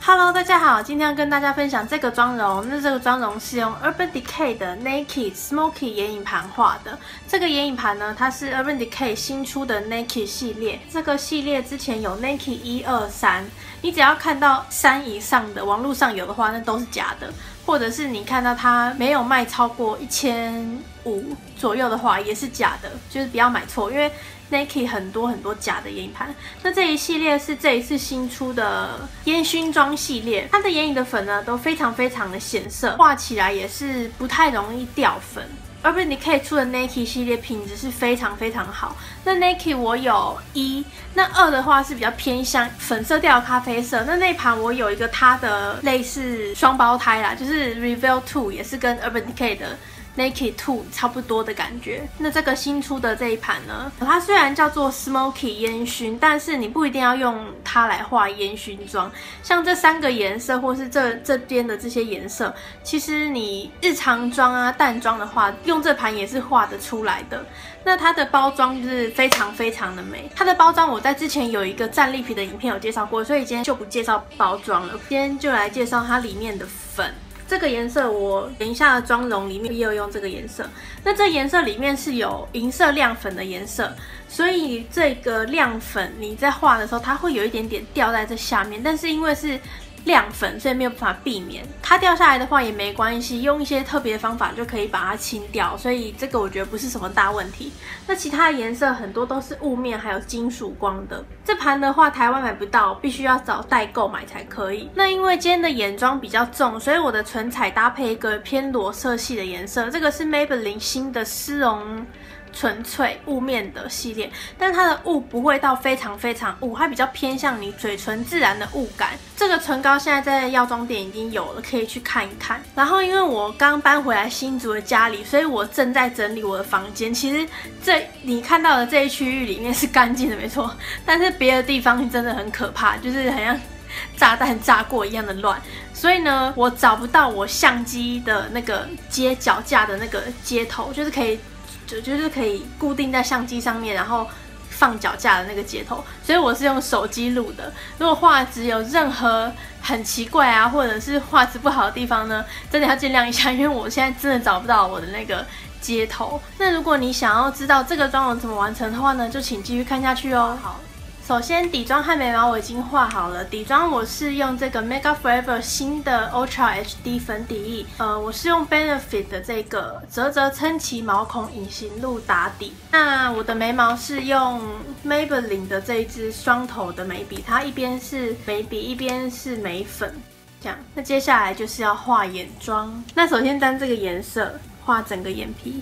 Hello， 大家好，今天要跟大家分享这个妆容。那这个妆容是用 Urban Decay 的 Naked Smoky 眼影盘画的。这个眼影盘呢，它是 Urban Decay 新出的 Naked 系列。这个系列之前有 Naked 1、2、3，你只要看到3以上的，网络上有的话，那都是假的。或者是你看到它没有卖超过1500左右的话，也是假的，就是不要买错，因为 Naked 很多假的眼影盘。那这一系列是这一次新出的烟熏妆系列，它的眼影的粉呢都非常的显色，画起来也是不太容易掉粉。Urban Decay 出的 Naked 系列品质是非常好。那 Naked 我有1，那2的话是比较偏向粉色调的咖啡色。那一盘我有一个它的类似双胞胎啦，就是 Reveal 2，也是跟 Urban Decay 的Naked 2差不多的感觉。那这个新出的这一盘呢，它虽然叫做 Smoky 烟熏，但是你不一定要用它来画烟熏妆。像这3个颜色，或是这边的这些颜色，其实你日常妆啊、淡妆的话，用这盘也是画得出来的。那它的包装就是非常的美。它的包装我在之前有一个战利品的影片有介绍过，所以今天就不介绍包装了，今天就来介绍它里面的粉。这个颜色我等一下的妆容里面也有用这个颜色。那这颜色里面是有银色亮粉的颜色，所以这个亮粉你在画的时候，它会有一点点掉在这下面，但是因为是亮粉，所以没有办法避免它掉下来的话也没关系，用一些特别的方法就可以把它清掉，所以这个我觉得不是什么大问题。那其他的颜色很多都是雾面还有金属光的，这盘的话台湾买不到，必须要找代购买才可以。那因为今天的眼妆比较重，所以我的唇彩搭配一个偏裸色系的颜色，这个是 Maybelline 新的丝绒纯粹雾面的系列，但它的雾不会到非常雾，它比较偏向你嘴唇自然的雾感。这个唇膏现在在药妆店已经有了，可以去看一看。然后因为我刚搬回来新竹的家里，所以我正在整理我的房间。其实你看到的这一区域里面是干净的没错，但是别的地方真的很可怕，就是很像炸弹炸过一样的乱。所以呢，我找不到我相机的那个接脚架的那个接头，就是可以固定在相机上面，然后放脚架的那个接头，所以我是用手机录的。如果画质有任何很奇怪啊，或者是画质不好的地方呢，真的要见谅一下，因为我现在真的找不到我的那个接头。那如果你想要知道这个妆容怎么完成的话呢，就请继续看下去哦。好。首先底妆和眉毛我已经画好了，底妆我是用这个 Make Up Forever 新的 Ultra HD 粉底液，我是用 Benefit 的这个啧撑起毛孔隐形露打底。那我的眉毛是用 Maybelline 的这一支双头的眉笔，它一边是眉笔，一边是眉粉，这样。那接下来就是要画眼妆，那首先单这个颜色画整个眼皮。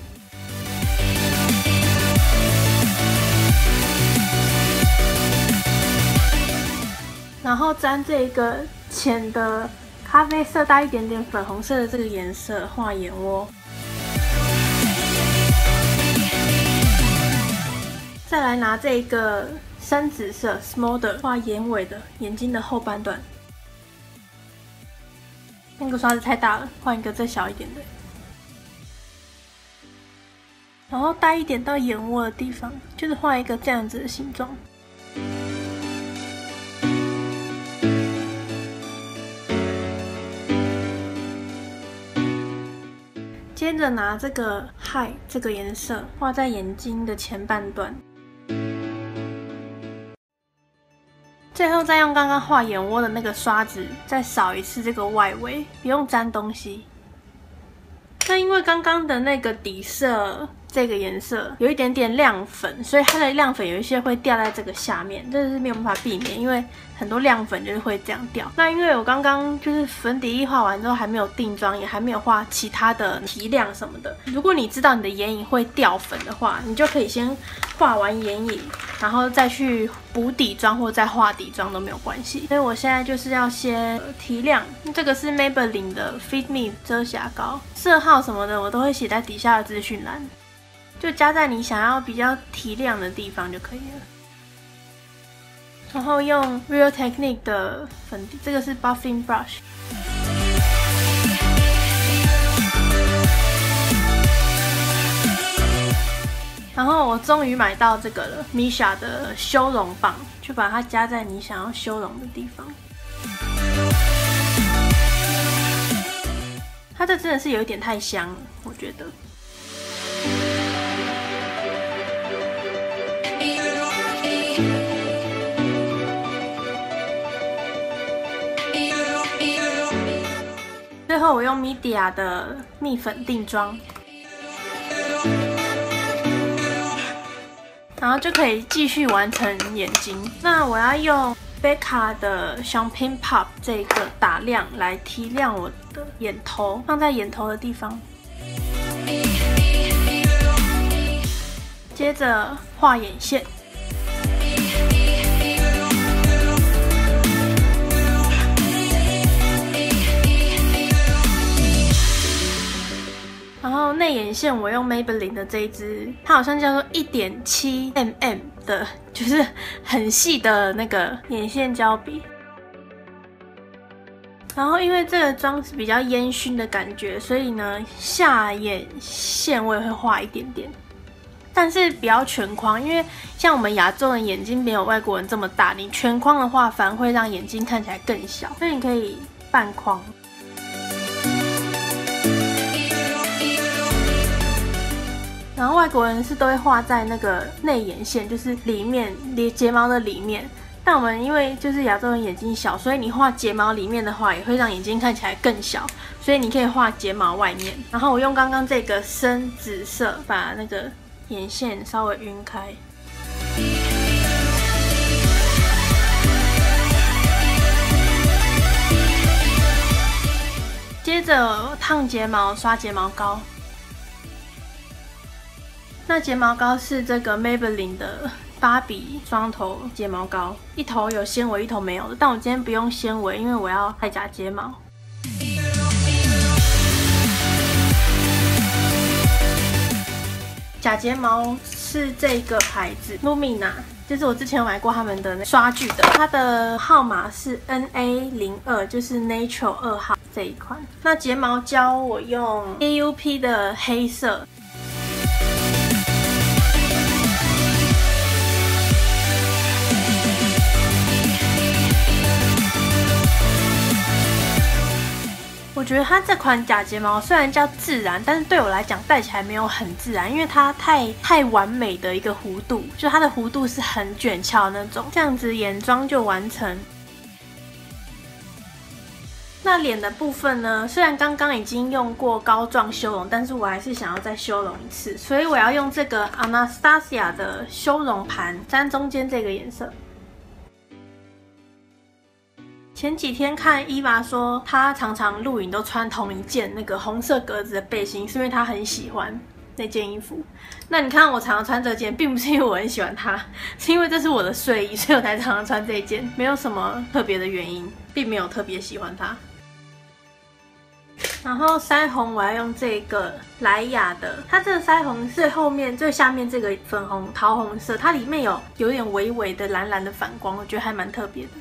然后沾这个浅的咖啡色带一点点粉红色的这个颜色画眼窝，再来拿这个深紫色 Smolder 画眼尾的眼睛的后半段。那个刷子太大了，换一个再小一点的。然后带一点到眼窝的地方，就是画一个这样子的形状。接着拿这个 High 这个颜色画在眼睛的前半段，最后再用刚刚画眼窝的那个刷子再扫一次这个外围，不用沾东西。那因为刚刚的那个底色这个颜色有一点点亮粉，所以它的亮粉有一些会掉在这个下面，这是没有办法避免，因为很多亮粉就是会这样掉。那因为我刚刚就是粉底液画完之后还没有定妆，也还没有画其他的提亮什么的。如果你知道你的眼影会掉粉的话，你就可以先画完眼影，然后再去补底妆或再画底妆都没有关系。所以我现在就是要先提亮，这个是 Maybelline 的 Fit Me 遮瑕膏，色号什么的我都会写在底下的资讯栏。就加在你想要比较提亮的地方就可以了。然后用 Real Technique 的粉底，这个是 Buffing Brush。然后我终于买到这个了 ，Misha 的修容棒，就把它加在你想要修容的地方。 它这真的是有一点太香了，我觉得。最后我用 Media 的蜜粉定妆，然后就可以继续完成眼睛。那我要用 Becca 的 Champagne Pop 这个打亮来提亮我的眼头，放在眼头的地方。接着画眼线。然后内眼线我用 Maybelline 的这一支，它好像叫做 1.7mm 的，就是很细的那个眼线胶笔。然后因为这个妆是比较烟熏的感觉，所以呢下眼线我也会画一点点，但是不要全框，因为像我们亚洲人眼睛没有外国人这么大，你全框的话反而会让眼睛看起来更小，所以你可以半框。然后外国人是都会画在那个内眼线，就是里面睫毛的里面。但我们因为就是亚洲人眼睛小，所以你画睫毛里面的话，也会让眼睛看起来更小。所以你可以画睫毛外面。然后我用刚刚这个深紫色把那个眼线稍微晕开。接着烫睫毛，刷睫毛膏。那睫毛膏是这个 Maybelline 的芭比双头睫毛膏，一头有纤维，一头没有的。但我今天不用纤维，因为我要拍假睫毛。假睫毛是这个牌子 Lumina， 就是我之前有买过他们的刷具的，它的号码是 NA02， 就是 Natural 2号这一款。那睫毛胶我用 AUP 的黑色。我觉得它这款假睫毛虽然叫自然，但是对我来讲戴起来没有很自然，因为它太完美的一个弧度，就它的弧度是很卷翘的那种，这样子眼妆就完成。那脸的部分呢，虽然刚刚已经用过膏状修容，但是我还是想要再修容一次，所以我要用这个 Anastasia 的修容盘，沾中间这个颜色。前几天看伊娃说，她常常录影都穿同一件那个红色格子的背心，是因为她很喜欢那件衣服。那你看我常常穿这件，并不是因为我很喜欢它，是因为这是我的睡衣，所以我才常常穿这一件，没有什么特别的原因，并没有特别喜欢它。然后腮红我要用这个莱雅的，它这个腮红最后面最下面这个粉红桃红色，它里面有点微微的蓝蓝的反光，我觉得还蛮特别的。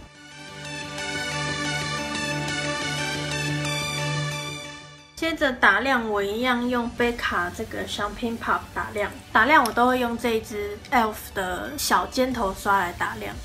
接着打亮，我一样用贝卡这个 Champagne Pop 打亮。打亮我都会用这一支 ELF 的小尖头刷来打亮。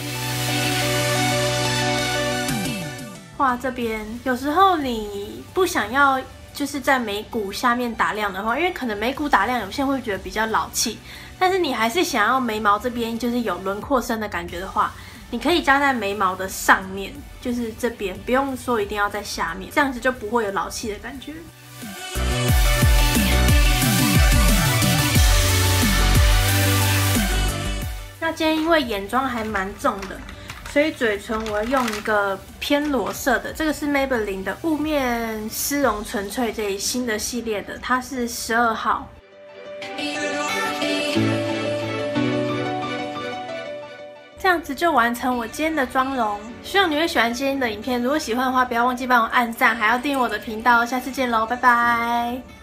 画这边，有时候你不想要就是在眉骨下面打亮的话，因为可能眉骨打亮有些人会觉得比较老气，但是你还是想要眉毛这边就是有轮廓深的感觉的话，你可以加在眉毛的上面，就是这边，不用说一定要在下面，这样子就不会有老气的感觉。那今天因为眼妆还蛮重的，所以嘴唇我要用一个偏裸色的，这个是 Maybelline 的雾面丝绒纯粹这一新的系列的，它是12号。这样子就完成我今天的妆容，希望你会喜欢今天的影片。如果喜欢的话，不要忘记帮我按赞，还要订阅我的频道。下次见喽，拜拜。